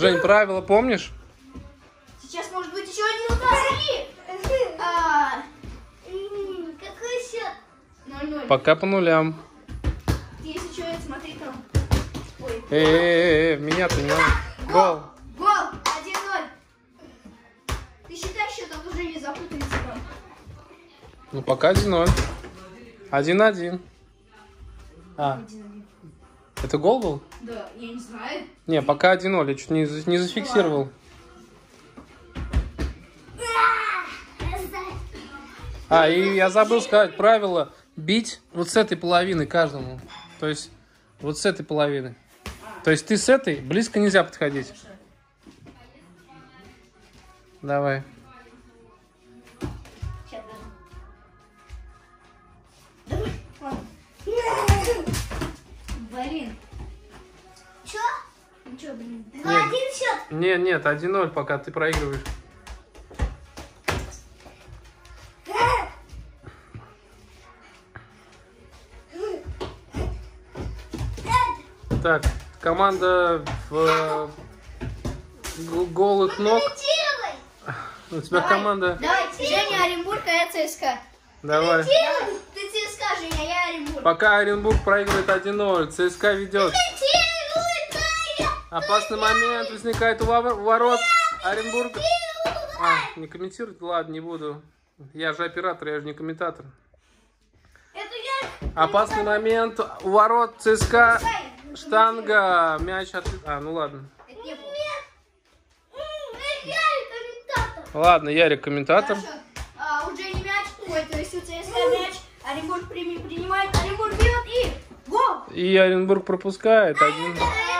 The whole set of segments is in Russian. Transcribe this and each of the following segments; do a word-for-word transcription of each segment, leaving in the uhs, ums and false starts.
Жень, правила помнишь? Сейчас может быть еще один удар. А, какой счет? ноль-ноль. Пока по нулям. Если что, смотри там. Ой. Эй, меня-то не надо. Гол. Гол. один-ноль. Ты считай счет, а то уже не запутались там. Ну пока один-ноль. один-один. А, это гол был? Да, я не знаю. Не, пока один-ноль. Я чуть не, не зафиксировал. А, и я забыл сказать правило. Бить вот с этой половины каждому. То есть вот с этой половины. То есть ты с этой, близко нельзя подходить. Давай. Блин. Чё? Ну чё, блин? Нет. Один счет. Нет, нет, один-ноль, пока ты проигрываешь. Так, команда в э, голых ног. У тебя Давай, команда. Давай, Женя Оренбург, а я ЦСКА. Давай. Ты ЦСКА, Женя, я Оренбург. Пока Оренбург проигрывает один-ноль, ЦСКА ведет. Опасный момент возникает у ворот. Оренбург. А, не комментировать? Ладно, не буду. Я же оператор, я же не комментатор. Это я. Опасный момент у ворот ЦСКА. Штанга. Мяч от... А, ну ладно. Это не было. Я комментатор. Ладно, Ярик комментатор. Хорошо. А, у Жени мяч. Ой, то есть у ЦСКА мяч. Оренбург при... принимает. Оренбург бьет и гол. И Оренбург пропускает. Один.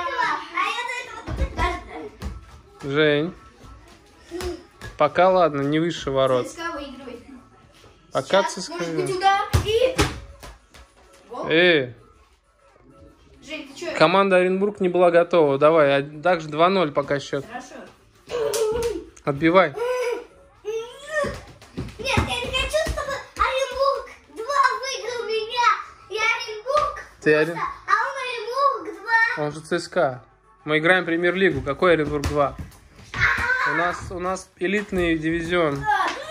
Жень. Пока ладно, не выше ворот. ЦСКА выигрывает. Пока Сейчас, ЦСКА. может быть, удар и... Гол. Эй, Жень, ты что? команда Оренбург не была готова. Давай, а также два-ноль пока счет. Хорошо. Отбивай. Нет, я не хочу, чтобы Оренбург два выиграл меня. Я Оренбург. Ты Орен... А он Оренбург два. Он же ЦСКА. Мы играем премьер-лигу. Какой Оренбург два? У нас, у нас элитный дивизион.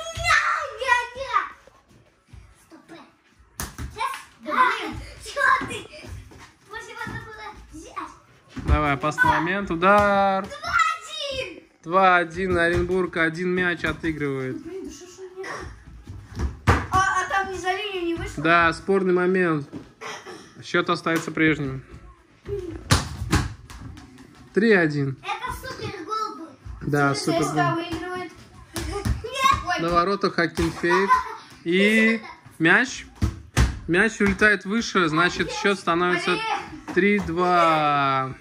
Давай, опасный момент. Удар. два-один. Оренбург один мяч отыгрывает. А, а там не за линию не вышло? Да, спорный момент. Счет остается прежним. три-один. Это супер гол был. Да, супер ЦСКА гол. выигрывает. На воротах Акинфеев. И мяч. Мяч улетает выше, значит счет становится три-два.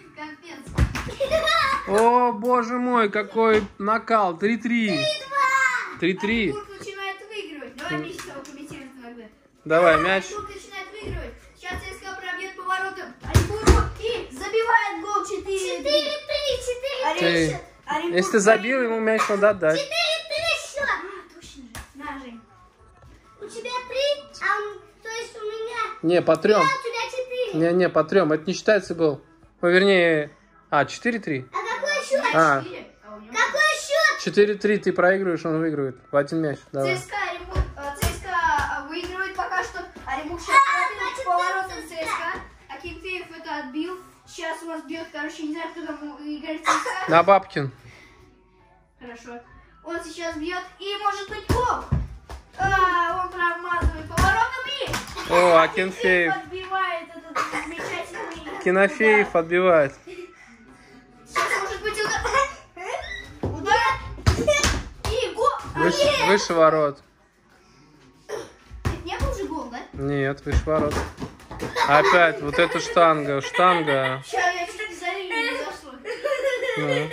О, боже мой, какой накал. три-три. три-три. Оренбург начинает выигрывать. Давай вместе с тобой комментируем иногда. Давай, мяч. Оренбург начинает выигрывать. Сейчас ЦСКА пробьет поворотом. Оренбург и забивает гол четыре. четыре-три. Ты... Если ты забил, ему мяч надо отдать. четыре-три счет. А, точно же. На, Жень. У тебя три, а то есть у меня... Не, по трем. Да, у тебя четыре. Не-не, по трем. Это не считается гол. Ну, вернее... А, четыре-три. А какой счет? А. Какой счет? четыре-три. Ты проигрываешь, он выигрывает. В один мяч. Давай. ЦСКА, Оренбург, э, ЦСКА выигрывает пока что. Оренбург сейчас пробил поворотом ЦСКА. Акинфеев это отбил. Сейчас у нас бьет, короче, не знаю, кто там играет ЦСКА. На Бабкин. Хорошо. Он сейчас бьет и может быть гол. А, он промазывает поворотом и... О, Акинфеев. Отбивает этот замечательный... Кинофеев отбивает. Сейчас может быть удар. Удар. И гол. Выше, Нет. выше ворот. Это не был же гол, да? Нет, выше ворот. Опять вот эта штанга. Штанга. Сейчас я чуть за линию не зашла. Ну.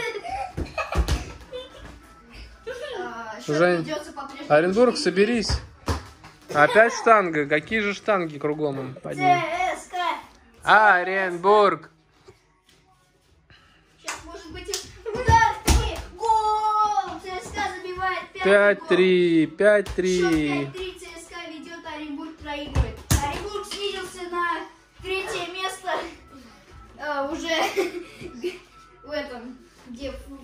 А, счет Жень, ведется по-прежнему. Оренбург, соберись. Опять штанга. Какие же штанги кругом под ним? ЦСКА. Оренбург. Сейчас может быть и удар. И гол. ЦСКА забивает пять-три. Счет пять-три. пять-три. ЦСКА ведет, Оренбург проигрывает. Оренбург снизился на третье место. А, уже в этом, где в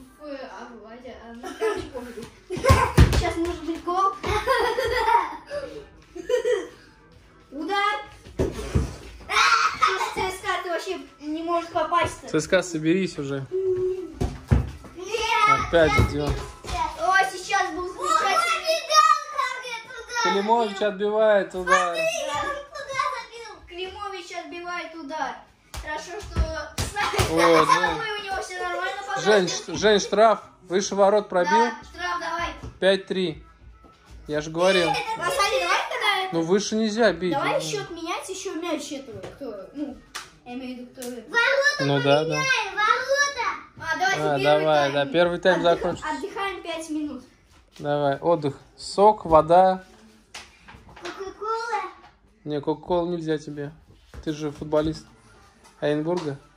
может попасть-то? ЦСКА, соберись уже. Нет. Опять идем. О, сейчас был замечательный. Климович отбивает удар. Климович отбивает удар. Хорошо, что О, у него все нормально. Жень, Жень, штраф. Выше ворот пробил. Да, штраф давай. пять-три. Я же говорил. Василий, давай тогда. Ну выше нельзя бить. Давай счет менять, еще мяч этого. Кто, ну, я имею в виду, кто это. Ну да, да. А, давайте А, первый давай, тайм. да, первый тайм Отдых- закончится. Отдыхаем пять минут. Давай, отдых. Сок, вода. Кока-кола. Не, кока-колу нельзя тебе. Ты же футболист Оренбурга.